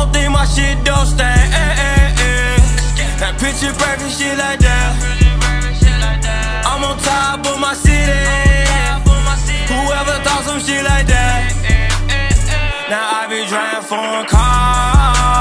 don't think my shit don't stand. That picture perfect shit like that. I'm on top of my city. Whoever thought some shit like that. Now I be driving foreign cars.